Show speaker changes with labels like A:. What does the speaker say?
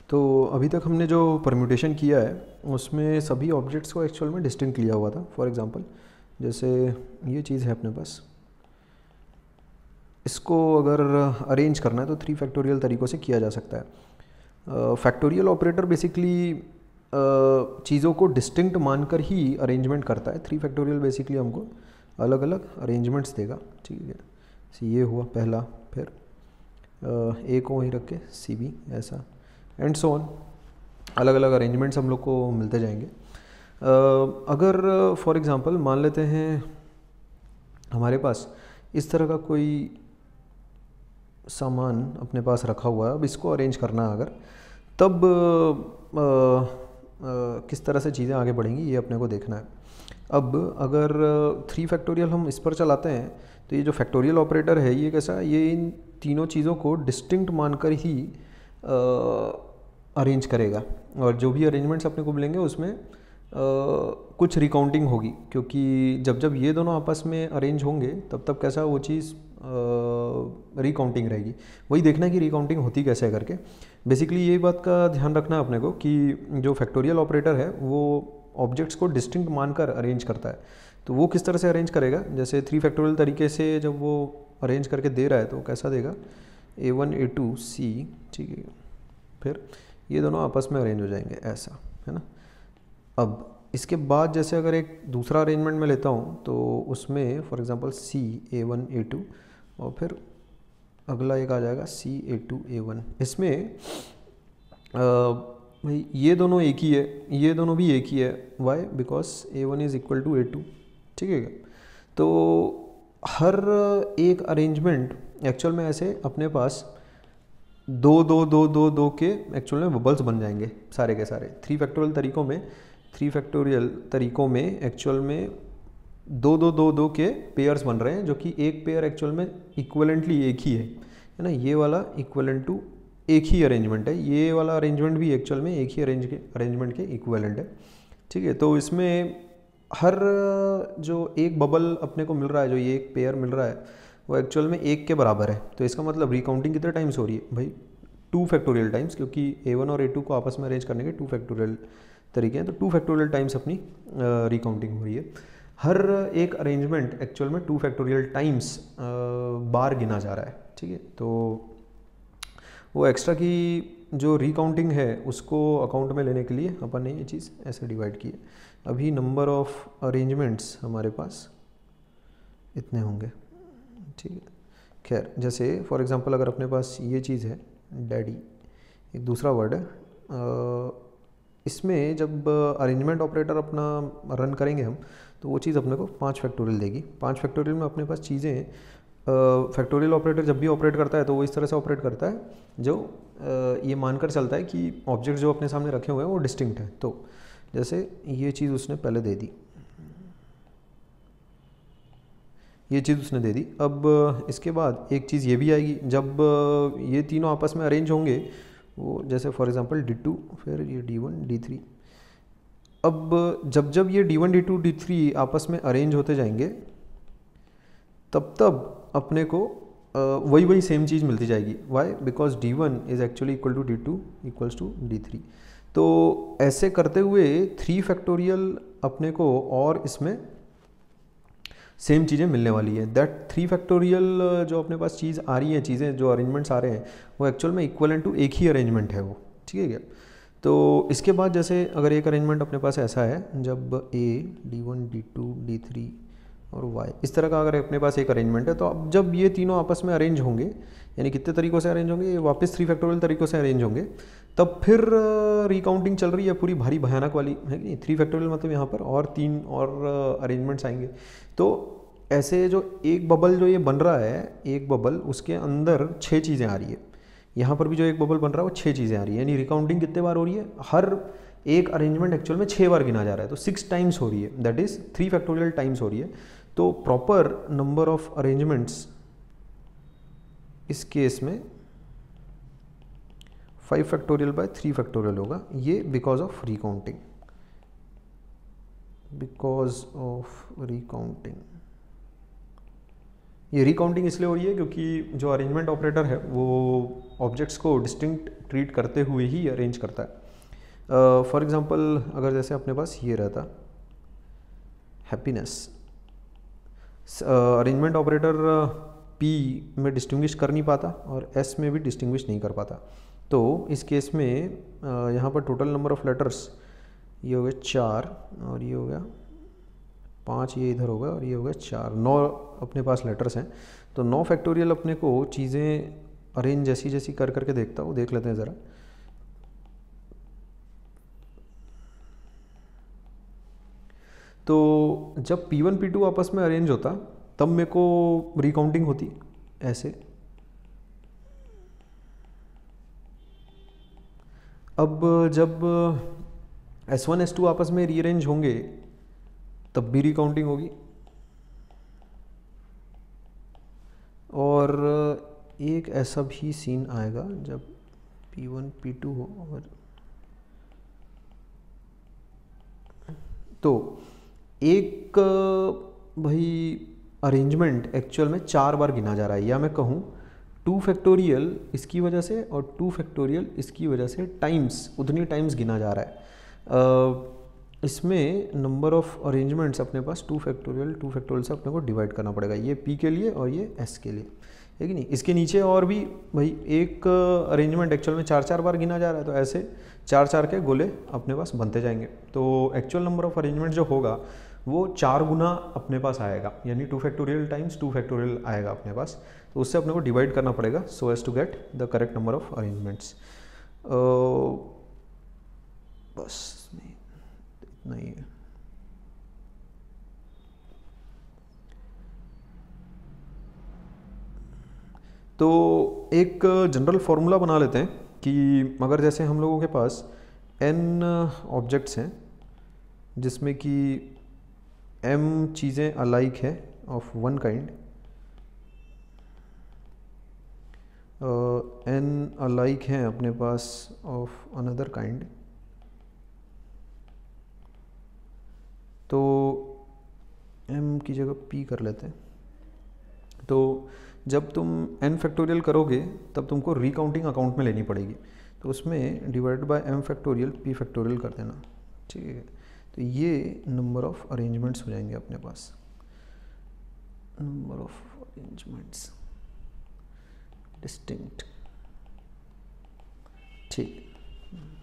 A: तो अभी तक हमने जो परम्यूटेशन किया है उसमें सभी ऑब्जेक्ट्स को एक्चुअल में डिस्टिंक्ट लिया हुआ था। फॉर एग्जांपल जैसे ये चीज़ है अपने पास, इसको अगर अरेंज करना है तो 3 फैक्टोरियल तरीक़ों से किया जा सकता है। फैक्टोरियल ऑपरेटर बेसिकली चीज़ों को डिस्टिंक्ट मानकर ही अरेंजमेंट करता है। 3 फैक्टोरियल बेसिकली हमको अलग अलग अरेंजमेंट्स देगा, ठीक है। ये हुआ पहला, फिर ए को वहीं रख के सी बी, ऐसा एंड सो ऑन, अलग अलग अरेंजमेंट्स हम लोग को मिलते जाएंगे। अगर फॉर एग्जांपल मान लेते हैं हमारे पास इस तरह का कोई सामान अपने पास रखा हुआ है, अब इसको अरेंज करना है अगर, तब किस तरह से चीज़ें आगे बढ़ेंगी ये अपने को देखना है। अब अगर 3 फैक्टोरियल हम इस पर चलाते हैं तो ये जो फैक्टोरियल ऑपरेटर है ये कैसा, ये इन तीनों चीज़ों को डिस्टिंक्ट मानकर ही अरेंज करेगा, और जो भी अरेंजमेंट्स अपने को मिलेंगे उसमें कुछ रिकाउंटिंग होगी, क्योंकि जब जब ये दोनों आपस में अरेंज होंगे तब तब कैसा वो चीज़ रिकाउंटिंग रहेगी। वही देखना है कि रिकाउंटिंग होती कैसे है करके। बेसिकली यही बात का ध्यान रखना है अपने को कि जो फैक्टोरियल ऑपरेटर है वो ऑब्जेक्ट्स को डिस्टिंक्ट मानकर अरेंज करता है। तो वो किस तरह से अरेंज करेगा, जैसे 3 फैक्टोरियल तरीके से जब वो अरेंज करके दे रहा है तो कैसा देगा, A1 A2 C, ठीक है, फिर ये दोनों आपस में अरेंज हो जाएंगे, ऐसा है ना। अब इसके बाद जैसे अगर एक दूसरा अरेंजमेंट में लेता हूँ तो उसमें for example C A1 A2 और फिर अगला एक आ जाएगा C A2 A1। इसमें भाई ये दोनों एक ही है, ये दोनों भी एक ही है। Why? Because A1 is equal to A2, ठीक है। तो हर एक अरेंजमेंट एक्चुअल में ऐसे अपने पास दो दो दो दो दो के एक्चुअल में बबल्स बन जाएंगे सारे के सारे। 3 फैक्टोरियल तरीकों में एक्चुअल में दो दो दो दो के पेयर्स बन रहे हैं, जो कि एक पेयर एक्चुअल में इक्वलेंटली एक ही है ना। ये वाला इक्वलेंट टू एक ही अरेंजमेंट है, ये वाला अरेंजमेंट भी एक्चुअल में एक ही अरेंजमेंट के इक्वलेंट है, ठीक है। तो इसमें हर जो एक बबल अपने को मिल रहा है, जो ये एक पेयर मिल रहा है, वो एक्चुअल में एक के बराबर है। तो इसका मतलब रिकाउंटिंग कितने टाइम्स हो रही है भाई, 2 फैक्टोरियल टाइम्स, क्योंकि A1 और A2 को आपस में अरेंज करने के 2 फैक्टोरियल तरीके हैं। तो 2 फैक्टोरियल टाइम्स अपनी रिकाउंटिंग हो रही है। हर एक अरेंजमेंट एक्चुअल में 2 फैक्टोरियल टाइम्स बार गिना जा रहा है, ठीक है। तो वो एक्स्ट्रा की जो रिकाउंटिंग है उसको अकाउंट में लेने के लिए अपन ने ये चीज़ ऐसे डिवाइड की है। अभी नंबर ऑफ अरेंजमेंट्स हमारे पास इतने होंगे, ठीक है। खैर, जैसे फॉर एग्जांपल अगर अपने पास ये चीज़ है डैडी, एक दूसरा वर्ड है, इसमें जब अरेंजमेंट ऑपरेटर अपना रन करेंगे हम तो वो चीज़ अपने को 5 फैक्टोरियल देगी। 5 फैक्टोरियल में अपने पास चीज़ें, फैक्टोरियल ऑपरेटर जब भी ऑपरेट करता है तो वो इस तरह से ऑपरेट करता है जो ये मानकर चलता है कि ऑब्जेक्ट जो अपने सामने रखे हुए हैं वो डिस्टिंक्ट है। तो जैसे ये चीज़ उसने पहले दे दी, ये चीज़ उसने दे दी। अब इसके बाद एक चीज़ ये भी आएगी, जब ये तीनों आपस में अरेंज होंगे, वो जैसे फॉर एग्जांपल D2, फिर ये D1 D3। अब जब जब ये D1 D2 D3 आपस में अरेंज होते जाएंगे तब तब अपने को वही वही सेम चीज़ मिलती जाएगी। Why? Because D1 is actually equal to D2 equals to D3। तो ऐसे करते हुए 3 फैक्टोरियल अपने को और इसमें सेम चीज़ें मिलने वाली है। दैट 3 फैक्टोरियल जो अपने पास चीज़ आ रही है, चीज़ें जो अरेंजमेंट्स आ रहे हैं, वो एक्चुअल में इक्वलेंट टू एक ही अरेंजमेंट है वो, ठीक है क्या। तो इसके बाद जैसे अगर एक अरेंजमेंट अपने पास ऐसा है, जब A D1 D2 D3 और Y इस तरह का अगर अपने पास एक अरेंजमेंट है, तो अब जब ये तीनों आपस में अरेंज होंगे, यानी कितने तरीक़ों से अरेंज होंगे, ये वापस 3 फैक्टोरियल तरीक़ों से अरेंज होंगे, तब फिर रिकाउंटिंग चल रही है पूरी भारी भयानक वाली, है कि नहीं। 3 फैक्टोरियल मतलब यहाँ पर और 3 और अरेंजमेंट्स आएंगे। तो ऐसे जो एक बबल जो ये बन रहा है, एक बबल उसके अंदर 6 चीज़ें आ रही है। यहाँ पर भी जो एक बबल बन रहा है वो 6 चीज़ें आ रही है, यानी रिकाउंटिंग कितने बार हो रही है, हर एक अरेंजमेंट एक्चुअल में 6 बार गिना जा रहा है। तो 6 टाइम्स हो रही है, दैट इज़ 3 फैक्टोरियल टाइम्स हो रही है। तो प्रॉपर नंबर ऑफ अरेंजमेंट्स इस केस में 5 फैक्टोरियल बाय 3 फैक्टोरियल होगा। ये because of recounting, because of recounting, ये रिकाउंटिंग इसलिए हो रही है क्योंकि जो अरेंजमेंट ऑपरेटर है वो ऑब्जेक्ट्स को डिस्टिंक्ट ट्रीट करते हुए ही अरेंज करता है। फॉर एग्जांपल अगर जैसे अपने पास ये रहता हैप्पीनेस, अरेंजमेंट ऑपरेटर पी में डिस्टिंग्विश कर नहीं पाता और एस में भी डिस्टिंग्विश नहीं कर पाता। तो इस केस में यहाँ पर टोटल नंबर ऑफ लेटर्स ये हो गए 4 और ये हो गया 5, ये इधर होगा और ये हो गया 4, 9 अपने पास लेटर्स हैं। तो 9 फैक्टोरियल अपने को चीज़ें अरेंज जैसी जैसी कर करके देखता हूँ, देख लेते हैं ज़रा। तो जब P1 P2 आपस में अरेंज होता तब मेरे को रिकाउंटिंग होती ऐसे। अब जब S1 S2 आपस में रीअरेंज होंगे तब भी रिकाउंटिंग होगी। और एक ऐसा भी सीन आएगा जब P1 P2 हो और तो एक भाई अरेंजमेंट एक्चुअल में 4 बार गिना जा रहा है, या मैं कहूँ 2 फैक्टोरियल इसकी वजह से और 2 फैक्टोरियल इसकी वजह से टाइम्स, उतनी टाइम्स गिना जा रहा है। इसमें नंबर ऑफ अरेंजमेंट्स अपने पास 2 फैक्टोरियल से अपने को डिवाइड करना पड़ेगा, ये P के लिए और ये S के लिए, है कि नहीं। इसके नीचे और भी भाई एक अरेंजमेंट एक्चुअल में 4 बार गिना जा रहा है, तो ऐसे 4 के गोले अपने पास बनते जाएंगे। तो एक्चुअल नंबर ऑफ अरेंजमेंट जो होगा वो 4 गुना अपने पास आएगा, यानी 2 फैक्टोरियल टाइम्स 2 फैक्टोरियल आएगा अपने पास। तो उससे अपने को डिवाइड करना पड़ेगा so as to get the correct number of arrangements. बस इतना ही है। तो एक जनरल फॉर्मूला बना लेते हैं कि अगर जैसे हम लोगों के पास n ऑब्जेक्ट्स हैं जिसमें कि m चीज़ें अलाइक है of one kind, n alike हैं अपने पास ऑफ अनदर काइंड, तो m की जगह p कर लेते हैं। तो जब तुम n फैक्टोरियल करोगे तब तुमको रिकाउंटिंग अकाउंट में लेनी पड़ेगी, तो उसमें divide by m factorial p factorial कर देना, ठीक है। तो ये नंबर ऑफ अरेंजमेंट्स हो जाएंगे अपने पास, नंबर ऑफ अरेंजमेंट्स डिस्टिंक्ट, ठीक।